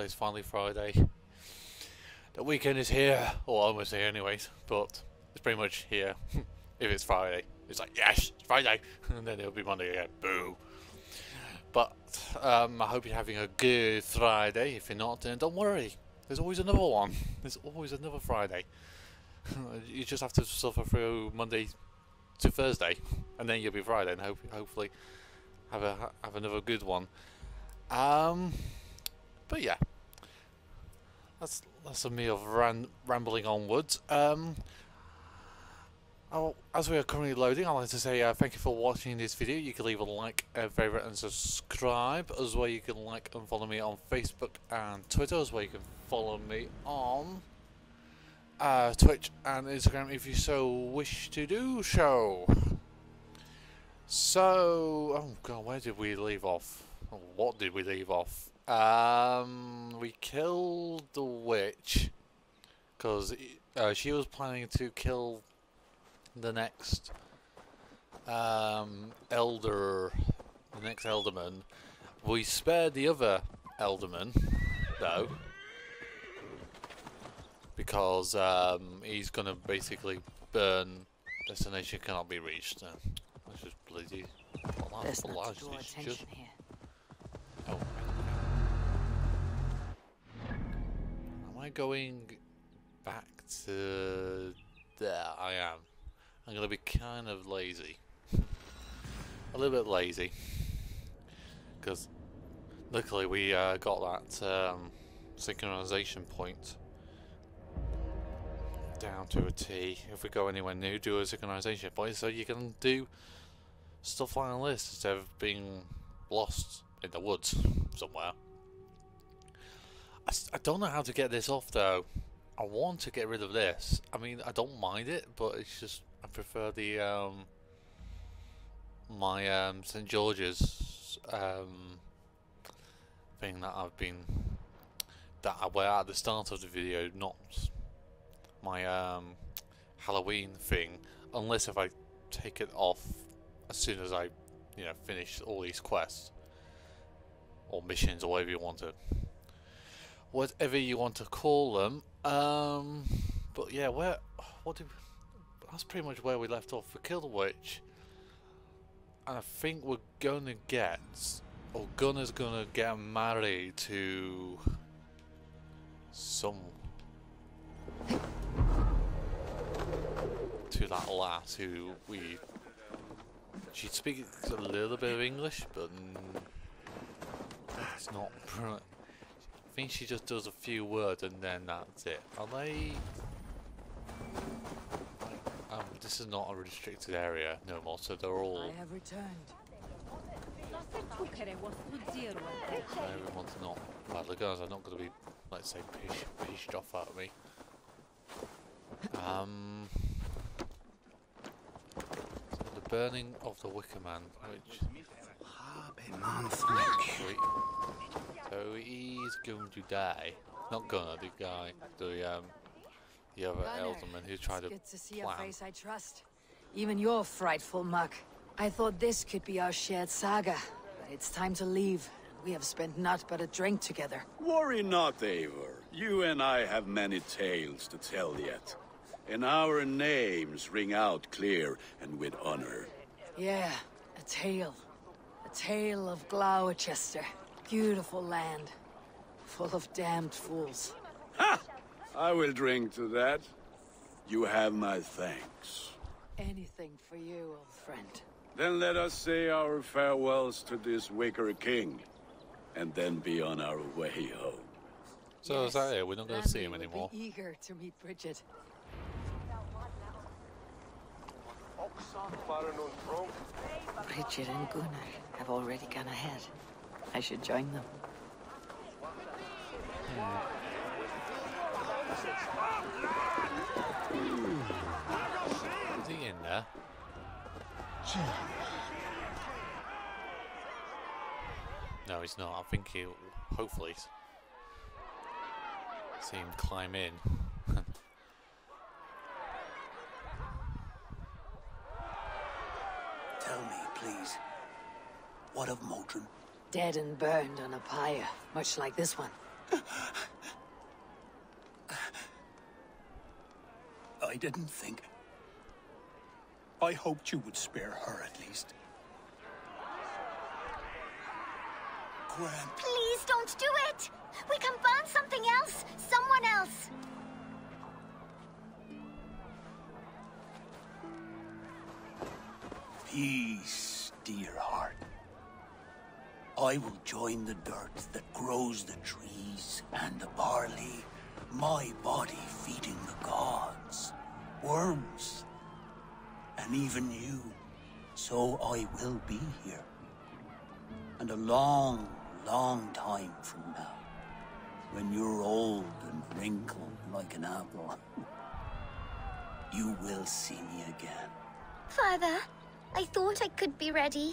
It's finally Friday. The weekend is here, or almost here anyways, but it's pretty much here. If it's Friday, it's like, yes, it's Friday, and then it'll be Monday again, boo. But I hope you're having a good Friday. If you're not, then don't worry, there's always another one. There's always another Friday. You just have to suffer through Monday to Thursday, and then you'll be Friday, and hopefully have another good one. But yeah, that's a me of rambling onwards. As we are currently loading, I'd like to say thank you for watching this video. You can leave a like, a favourite and subscribe. As well, you can like and follow me on Facebook and Twitter. As well, you can follow me on Twitch and Instagram if you so wish to do so. So, oh god, where did we leave off? Or what did we leave off? We killed the witch because she was planning to kill the next elderman. We spared the other elderman though, because he's gonna basically burn. Destination cannot be reached. That's just bloody. Best not to draw attention here. Oh. Am I going back to there? I am. I'm gonna be kind of lazy. A little bit lazy. Because luckily we got that synchronization point down to a T. If we go anywhere new, do a synchronization point so you can do stuff like this instead of being lost in the woods somewhere. I don't know how to get this off though. I want to get rid of this. I mean, I don't mind it, but it's just I prefer the my St. George's thing that I wear at the start of the video, not my Halloween thing, unless if I take it off as soon as I finish all these quests or missions or whatever you want to call them. But yeah, that's pretty much where we left off. We killed the witch, and I think we're gonna get, or Gunnar's gonna get married to that lass who she speaks a little bit of English, but it's not. I think she just does a few words and then that's it. Are they? This is not a restricted area no more, so they're all. I have returned. Everyone's not. Well, the girls are not going to be, let's say, pissed off at me. So the burning of the Wicker Man, which. Sweet. So he's going to die. Not Gunnar, the guy, the other elderman who tried to good to see plan. a face I trust. Even your frightful muck. I thought this could be our shared saga, but it's time to leave. We have spent naught but a drink together. Worry not, Eivor. You and I have many tales to tell yet. And our names ring out clear and with honor. Yeah, a tale. A tale of Gloucester. Beautiful land. Full of damned fools. Ha! I will drink to that. You have my thanks. Anything for you, old friend. Then let us say our farewells to this Wicker King. And then be on our way home. So is that it? We're not going to see him anymore. Be eager to meet Bridget. Bridget and Gunnar have already gone ahead. I should join them. Is he in there? No, he's not. I think he'll hopefully see him climb in. Tell me, please, what of Modron? Dead and burned on a pyre, much like this one. I didn't think. I hoped you would spare her at least. Gwen. Please don't do it! We can find something else! Someone else! Peace, dear heart. I will join the dirt that grows the trees and the barley, my body feeding the gods, worms, and even you. So I will be here. And a long, long time from now, when you're old and wrinkled like an apple, you will see me again. Father, I thought I could be ready.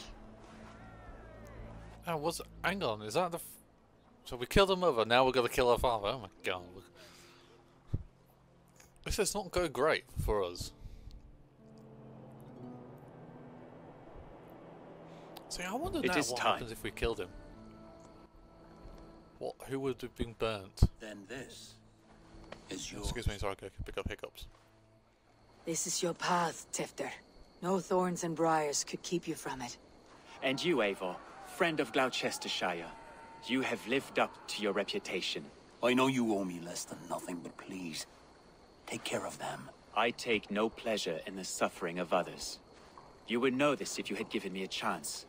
Oh, hang on, is that the... So we killed her mother, now we're gonna kill her father. Oh my god. This is not going great for us. See, I wonder now what happens if we killed him. Who would have been burnt? Then this is yours. Excuse me, sorry, I can pick up hiccups. This is your path, Tifter. No thorns and briars could keep you from it. And you, Eivor, friend of Gloucestershire, you have lived up to your reputation. I know you owe me less than nothing, but please, take care of them. I take no pleasure in the suffering of others. You would know this if you had given me a chance.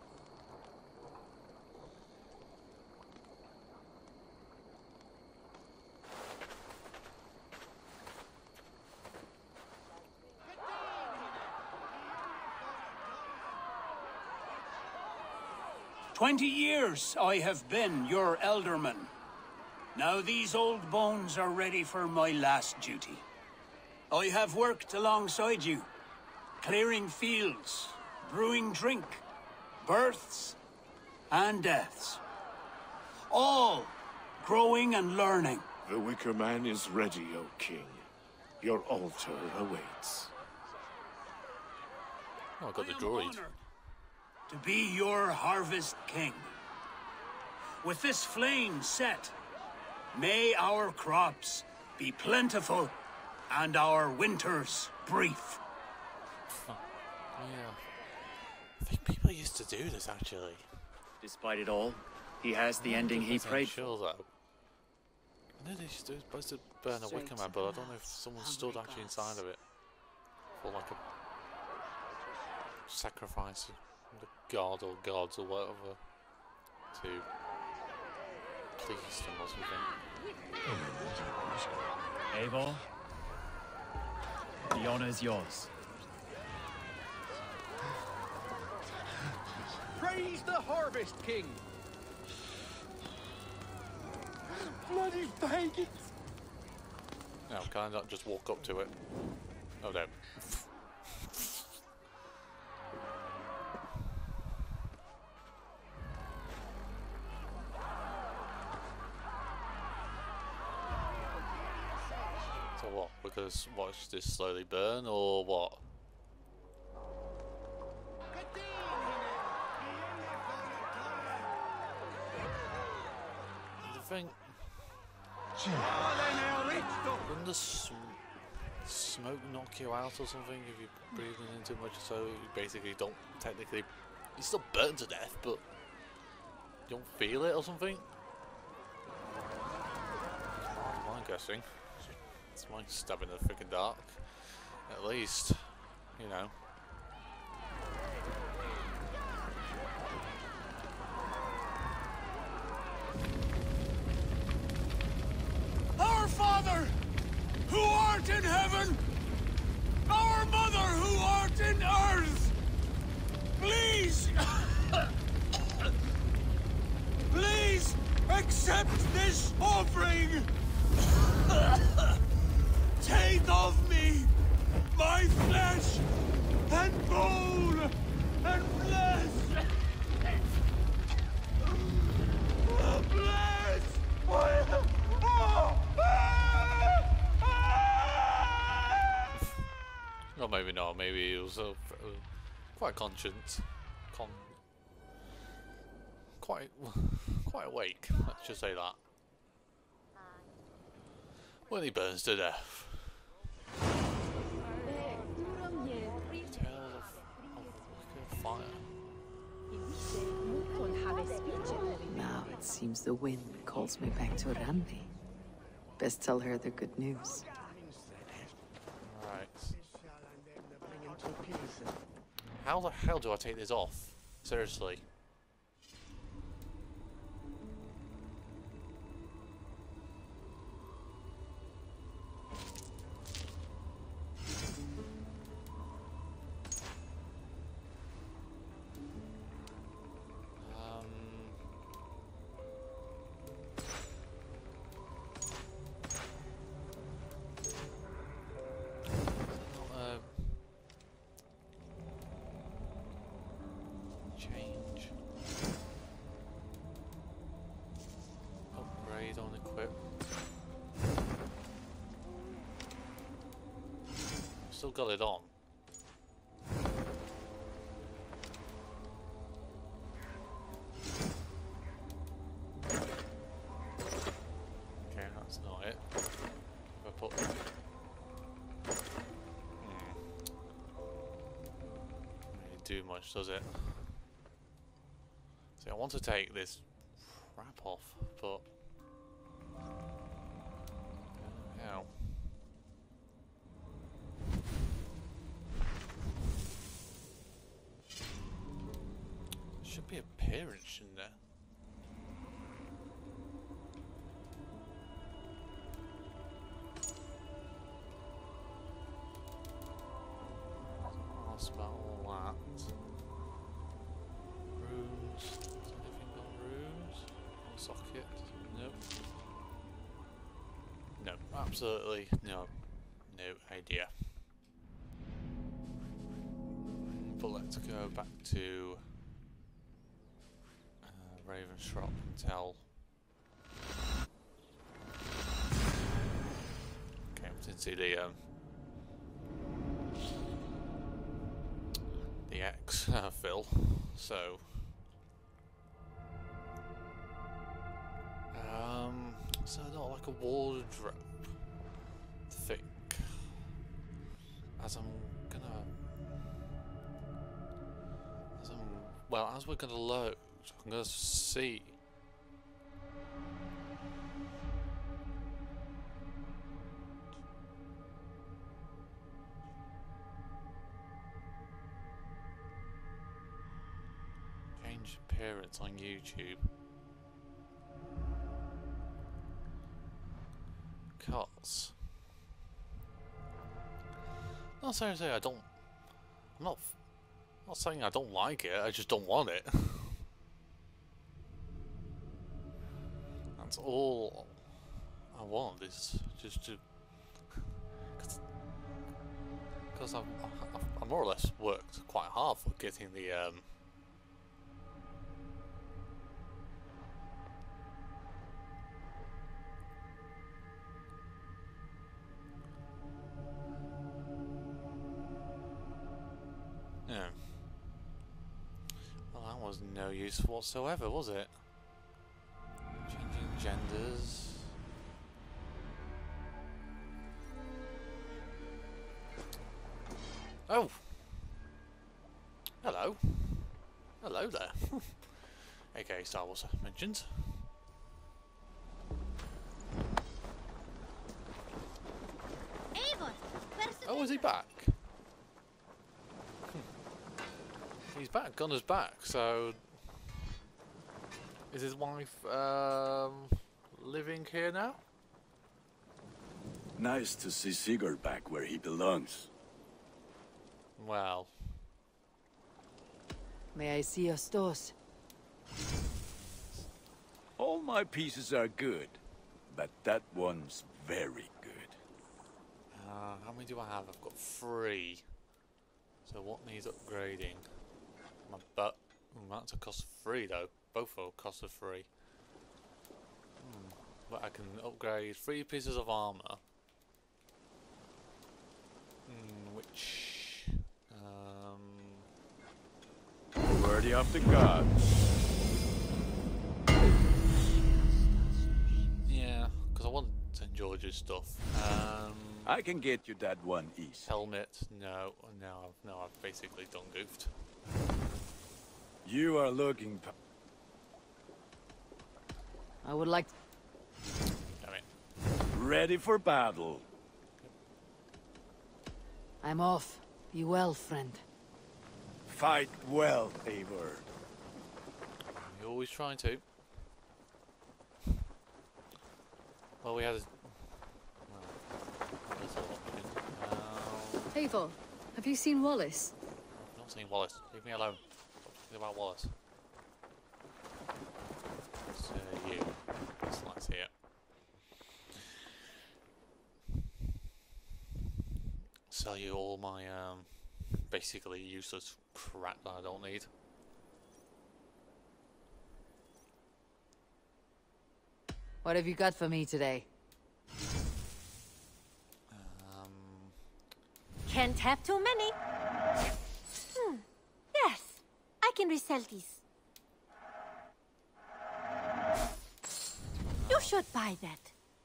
"20 years I have been your elderman. Now these old bones are ready for my last duty. I have worked alongside you, clearing fields, brewing drink, births and deaths. All growing and learning. The Wicker Man is ready, O King. Your altar awaits. Oh, I got the I am droid. honored to be your harvest king. With this flame set, may our crops be plentiful and our winters brief. Yeah. I think people used to do this actually. Despite it all, he has the ending he prayed for. Sure though. I know they were supposed to burn a Wicker Man, but I don't know if someone stood actually inside of it for like a sacrifice of the god or gods or whatever to please them or something. Eivor, the honor is yours. Praise the Harvest King! Bloody pagans! Now, can I not just walk up to it? Oh no. So what? We're gonna watch this slowly burn, or what? The thing. Wouldn't the smoke knock you out or something if you're breathing in too much? So you basically don't technically. You still burn to death, but you don't feel it or something? I'm guessing. It's mine stabbing in the freaking dark. At least, you know. Our Father, who art in heaven, our Mother, who art in earth, please, please accept this offering. Take of me my flesh and bone and flesh. Bless. Or maybe not, maybe he was quite conscious. Quite awake, let's just say that. when he burns to death. Tales of fire. Now it seems the wind calls me back to Randi. Best tell her the good news. Right. How the hell do I take this off? Seriously. Change. Upgrade on equip. Still got it on. Okay, that's not it. If I put really do much, does it? See, I want to take this crap off, but how? Should be appearance, shouldn't there? That's about all that. Runes. Is anything on runes? Socket? Nope. No, absolutely no. No idea. But let's go back to Ravenshrop and tell. Okay, we didn't see the X Phil, so so not like a wardrobe thick, as we're gonna load, I'm gonna see. Change appearance on YouTube. Cuts. Not seriously, I'm not saying I don't like it, I just don't want it. That's all I want, is just to, because I more or less worked quite hard for getting the yeah. Well, that was no use whatsoever, was it? Changing genders. Oh! Hello. Hello there. Okay, Star Wars mentions. Oh, is he back? He's back. Gunner's back. So, is his wife living here now? Nice to see Sigurd back where he belongs. Well, May I see your stores? All my pieces are good, but that one's very good. how many do I have? I've got 3. So what needs upgrading? My butt. That's a cost of 3 though. Both will cost of 3. But I can upgrade 3 pieces of armor. Which Worthy of the gods. yeah, because I want St. George soldier's stuff. I can get you that one east. Helmet, no, I've basically done goofed. You are looking... I would like... Damn it. ready for battle. I'm off. Be well, friend. Fight well, Eivor. You're always trying to. Well, we had a... Well, there's an option. Eivor, have you seen Wallace? I've not seen Wallace. Leave me alone. Stop talking about Wallace. It's you. This light's here. Sell you all my, basically useless crap that I don't need. What have you got for me today? Can't have too many. Yes, I can resell these. You should buy that.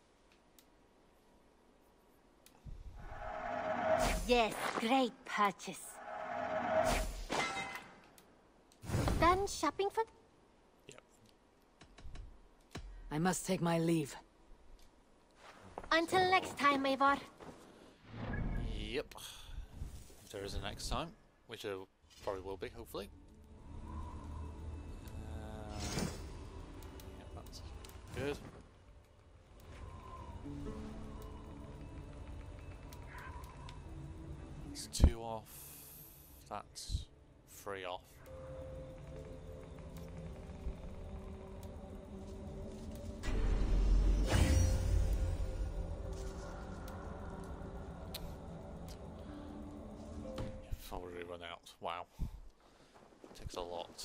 Yes, great purchase. Done shopping for... Yep. I must take my leave. Until next time, Eivor. Yep. If there is a next time, which there probably will be, hopefully. Yep, that's good. That's 2 off. That's 3 off. I've already run out. Wow. Takes a lot.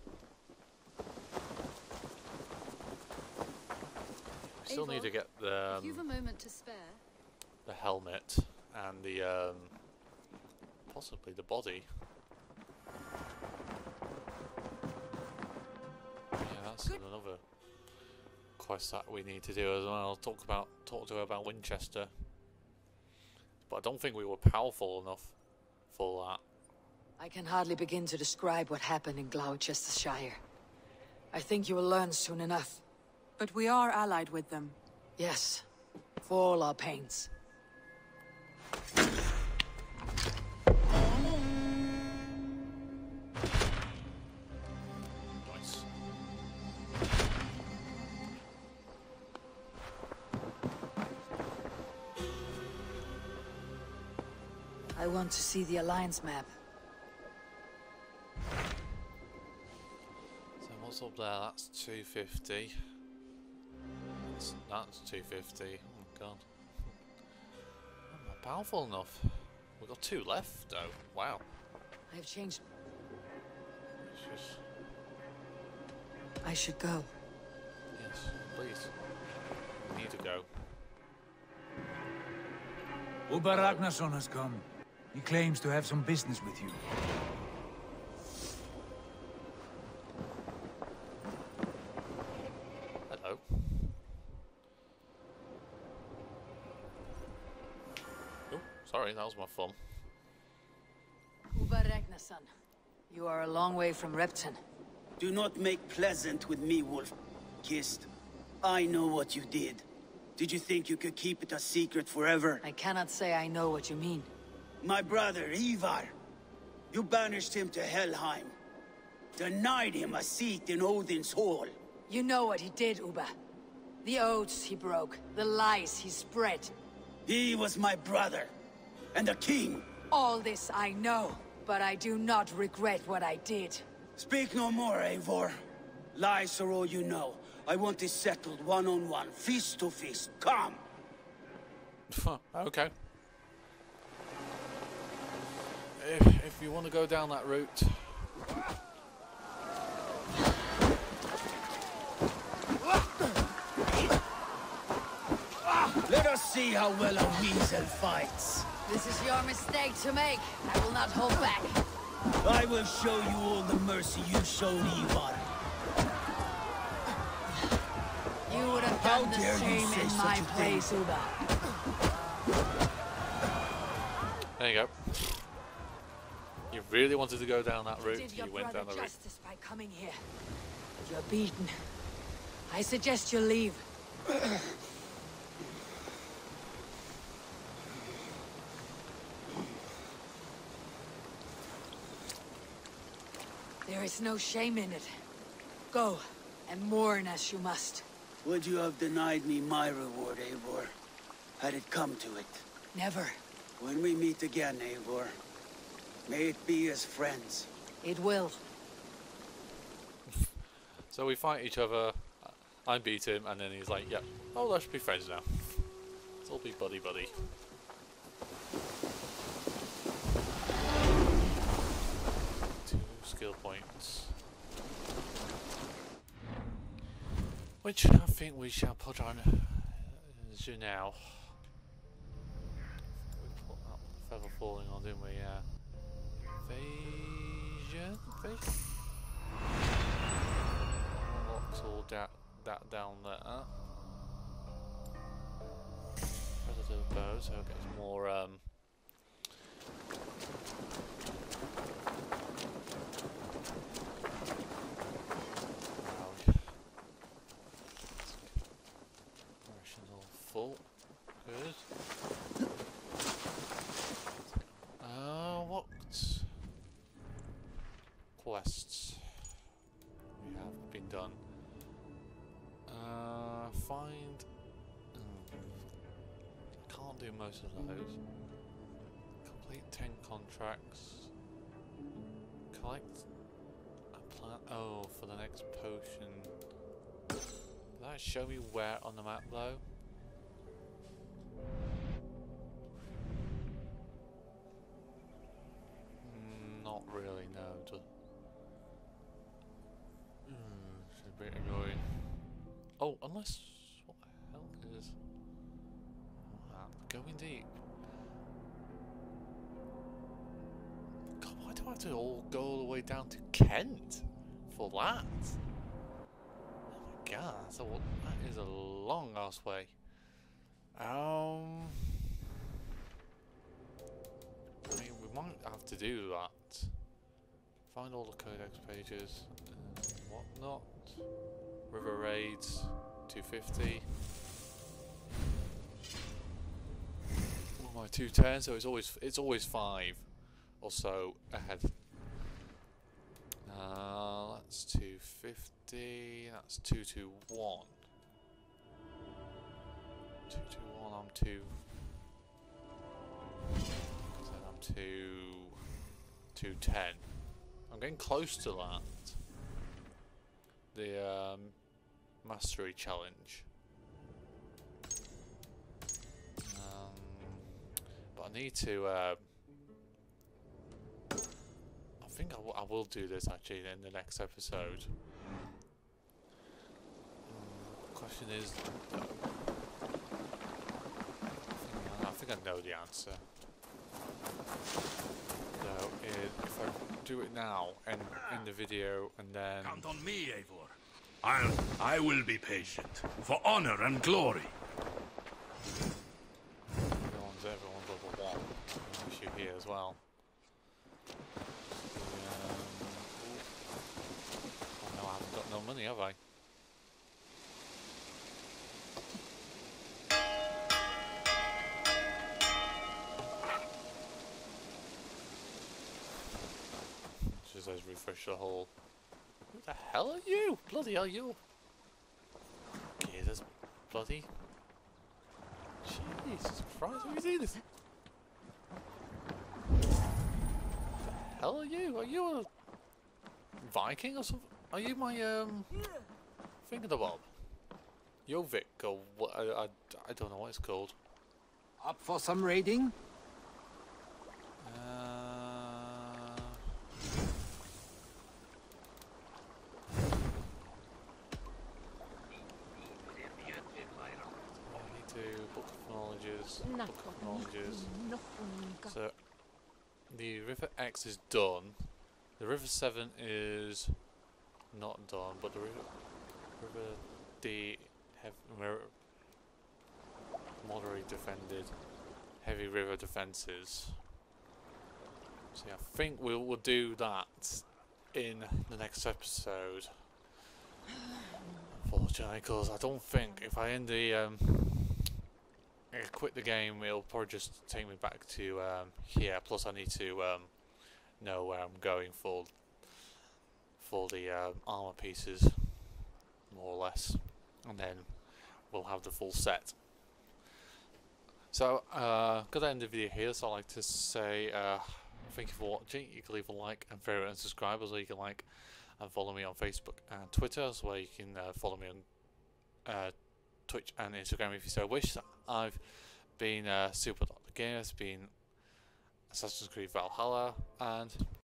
Still need to get the If you've a moment to spare. the helmet and the possibly the body. Yeah, that's another quest that we need to do as well. Talk to her about Winchester. But I don't think we were powerful enough for that. I can hardly begin to describe what happened in Gloucestershire. I think you will learn soon enough. But we are allied with them. Yes, for all our pains. Nice. I want to see the Alliance map. So what's up there? That's 250. That's 250. Oh god. I'm not powerful enough. We've got 2 left though. Wow. I have changed. It's just... I should go. Yes, please. We need to go. Ubba Ragnarsson has come. He claims to have some business with you. Hello. Oh, sorry, that was my thumb. Ubba Ragnarsson. You are a long way from Repton. Do not make pleasant with me, Wolf-Kissed. I know what you did. Did you think you could keep it a secret forever? I cannot say I know what you mean. My brother, Ivar. You banished him to Helheim. Denied him a seat in Odin's hall. You know what he did, Ubba. The oaths he broke, the lies he spread. He was my brother. And a king. All this I know, but I do not regret what I did. Speak no more, Eivor. Lies are all you know. I want this settled one-on-one, fist to fist. Come! Okay. If you want to go down that route. Let us see how well a weasel fights. This is your mistake to make. I will not hold back. I will show you all the mercy you showed Ivar. You would have done the same in my place, Uba. There you go. You really wanted to go down that route, you went down the route. Justice by coming here. But you're beaten. I suggest you leave. There is no shame in it. Go, and mourn as you must. Would you have denied me my reward, Eivor? Had it come to it? Never. When we meet again, Eivor, may it be as friends. It will. So we fight each other, I beat him, and then he's like, yeah, oh, let's be friends now. Let's all be buddy-buddy. 2 skill points. Which I think we shall put on now. We put that feather falling on, didn't we? Yeah. Evasion? Unlocks all that down there. Predator bow, so it gets more rations all full. Good. What quests we have been done? Find. Can't do most of those. Complete 10 contracts. Collect a plant. Oh, for the next potion. Does that show me where on the map though? Not really, no. It's a bit annoying. Oh, unless... what the hell is... wow, going deep. God, why do I have to go all the way down to Kent for that? Oh my god, that is a long ass way. I mean, we might have to do that. Find all the codex pages and whatnot. River raids, 250. What am I, 210? So it's always 5 or so ahead. That's 250. That's 221. 221. I'm 2. Then I'm 210. I'm getting close to that. The mastery challenge. But I need to. I think I will do this actually in the next episode. Question is, I think I know the answer. So if I do it now and in the video and then count on me, Eivor. I will be patient for honor and glory. Everyone's level 1. Issue here as well. Oh no, I haven't got no money, have I? Just says refresh the whole. Who the hell are you? Bloody hell, you! Okay, there's bloody. Jesus Christ, have you seen this? Who the hell are you? Are you a Viking or something? Are you my Thingamabob? Jovik or what? I don't know what it's called. Up for some raiding? So the River X is done. The River 7 is not done, but the River D moderately defended, heavy river defences. So yeah, I think we'll do that in the next episode. Unfortunately, because I don't think if I end the I quit the game, it'll probably just take me back to here. Plus, I need to know where I'm going for the armor pieces, more or less, and then we'll have the full set. So, gonna end the video here. So I'd like to say thank you for watching. You can leave a like and favorite and subscribe, as well you can like and follow me on Facebook and Twitter, as well you can follow me on Twitch and Instagram if you so wish. I've been Super Doctor Gamer, it's been Assassin's Creed Valhalla, and